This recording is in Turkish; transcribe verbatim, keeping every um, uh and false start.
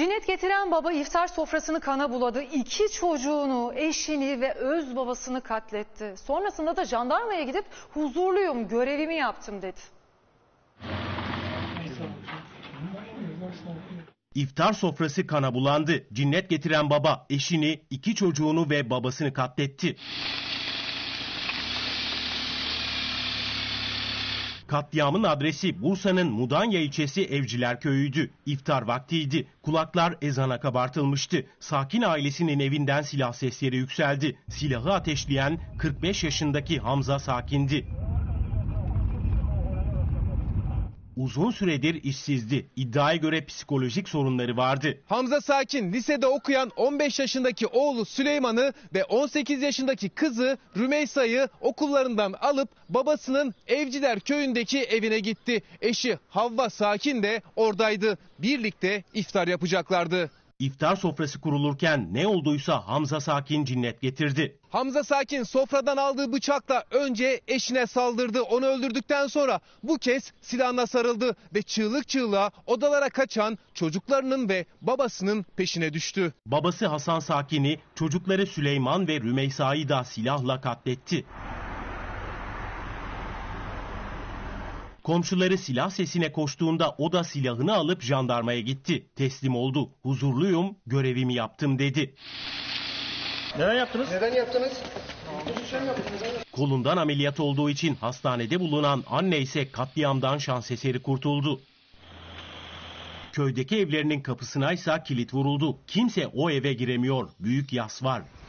Cinnet getiren baba iftar sofrasını kana buladı. İki çocuğunu, eşini ve öz babasını katletti. Sonrasında da jandarmaya gidip huzurluyum, görevimi yaptım dedi. İftar sofrası kana bulandı. Cinnet getiren baba eşini, iki çocuğunu ve babasını katletti. Katliamın adresi Bursa'nın Mudanya ilçesi Evciler Köyü'ydü. İftar vaktiydi. Kulaklar ezana kabartılmıştı. Sakin ailesinin evinden silah sesleri yükseldi. Silahı ateşleyen kırk beş yaşındaki Hamza Sakin'di. Uzun süredir işsizdi. İddiaya göre psikolojik sorunları vardı. Hamza Sakin lisede okuyan on beş yaşındaki oğlu Süleyman'ı ve on sekiz yaşındaki kızı Rümeysa'yı okullarından alıp babasının Evciler Köyü'ndeki evine gitti. Eşi Havva Sakin de oradaydı. Birlikte iftar yapacaklardı. İftar sofrası kurulurken ne olduysa Hamza Sakin cinnet getirdi. Hamza Sakin sofradan aldığı bıçakla önce eşine saldırdı. Onu öldürdükten sonra bu kez silahına sarıldı ve çığlık çığlığa odalara kaçan çocuklarının ve babasının peşine düştü. Babası Hasan Sakin'i, çocukları Süleyman ve Rümeysa'yı da silahla katletti. Komşuları silah sesine koştuğunda o da silahını alıp jandarmaya gitti. Teslim oldu. Huzurluyum, görevimi yaptım dedi. Neden yaptınız? Neden yaptınız? Kolundan ameliyat olduğu için hastanede bulunan anne ise katliamdan şans eseri kurtuldu. Köydeki evlerinin kapısına ise kilit vuruldu. Kimse o eve giremiyor. Büyük yas var.